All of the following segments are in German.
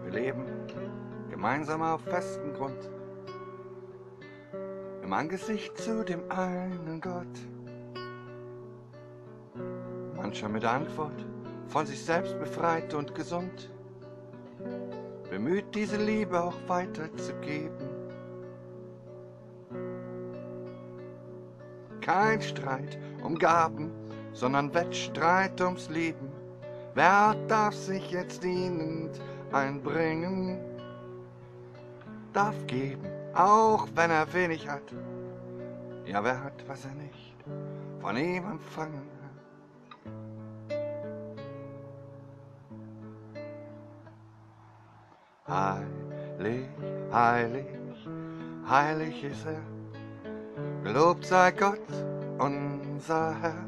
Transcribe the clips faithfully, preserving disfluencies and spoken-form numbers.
Wir leben gemeinsam auf festem Grund, im Angesicht zu dem einen Gott. Mancher mit Antwort, von sich selbst befreit und gesund, bemüht diese Liebe auch weiterzugeben. Kein Streit um Gaben, sondern Wettstreit ums Leben. Wer darf sich jetzt dienend einbringen? Darf geben, auch wenn er wenig hat. Ja, wer hat, was er nicht von ihm empfangen hat. Heilig, heilig, heilig ist er. Gelobt sei Gott, unser Herr.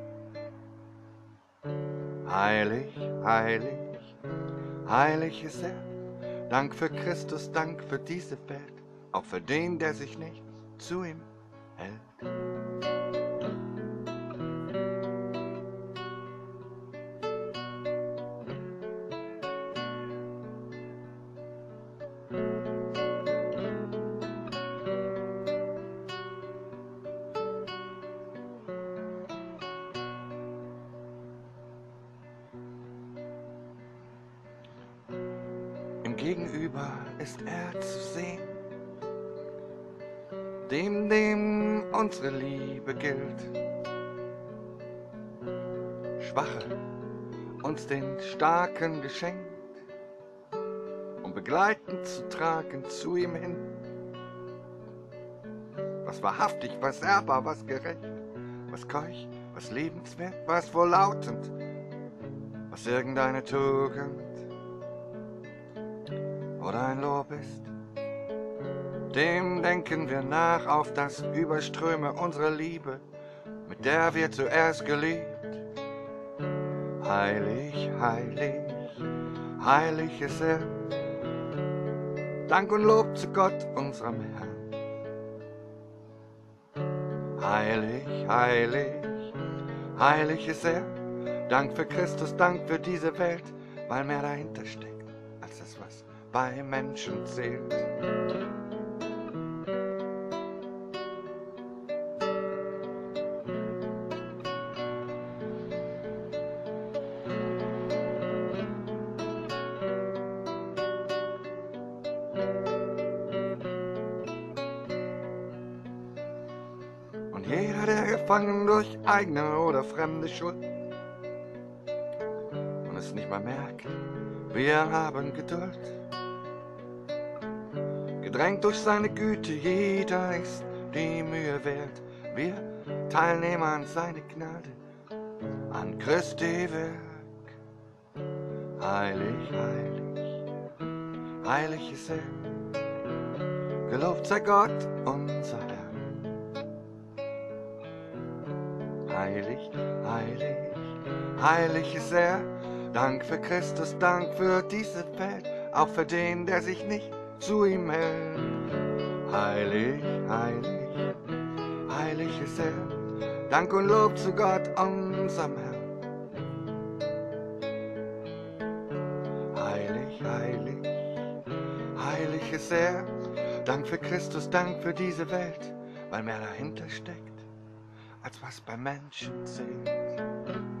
Heilig, heilig, heilig ist er. Dank für Christus, Dank für diese Welt, auch für den, der sich nicht zu ihm hält. Im Gegenüber ist er zu sehen, dem, dem unsere Liebe gilt. Schwache uns den Starken geschenkt, um begleitend zu tragen zu ihm hin. Was wahrhaftig, was ehrbar, was gerecht, was keuch, was lebenswert, was wohllautend, was irgendeine Tugend oder ein Lob ist, dem denken wir nach auf das Überströme unserer Liebe, mit der wir zuerst geliebt. Heilig, heilig, heilig ist er. Dank und Lob zu Gott, unserem Herrn. Heilig, heilig, heilig ist er. Dank für Christus, Dank für diese Welt, weil mehr dahinter steckt, als das, was bei Menschen zählt. Und jeder, der gefangen durch eigene oder fremde Schuld und es nicht mal merkt, wir haben Geduld. Gedrängt durch seine Güte, jeder ist die Mühe wert. Wir Teilnehmer an seine Gnade, an Christi Werk. Heilig, heilig, heilig ist er. Gelobt sei Gott, unser Herr. Heilig, heilig, heilig ist er. Dank für Christus, Dank für diese Welt, auch für den, der sich nicht zu ihm hält. Heilig, heilig, heilig ist er. Dank und Lob zu Gott, unserem Herrn. Heilig, heilig, heilig ist er. Dank für Christus, Dank für diese Welt, weil mehr dahinter steckt, als was bei Menschen zählt.